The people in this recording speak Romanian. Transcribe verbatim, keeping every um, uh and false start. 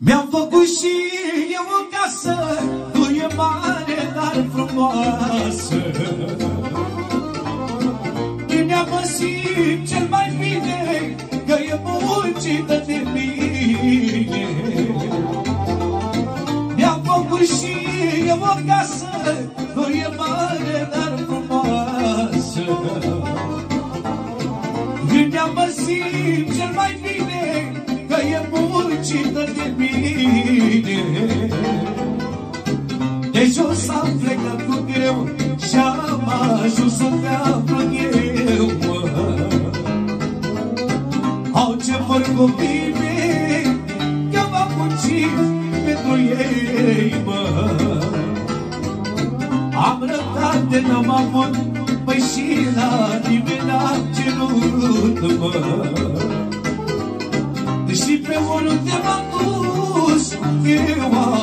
Mi-am făcut și eu o casă, nu e mare, dar frumoasă. Cine mă simt cel mai bine, că e muncită de mine. Mi-am făcut și eu o casă, nu e mare, dar frumoasă. Cine mă simt cel mai bine, că e muncită de mine. De jos am plecat cu greu și-am ajuns unde aflu eu, mă. Au ce vor copiii mei, că m-am muncit pentru ei, mă. Am răbdat de n-am avut, păi și la nimeni n-am cerut, mă. Și pe oriunde m-am dus, eu am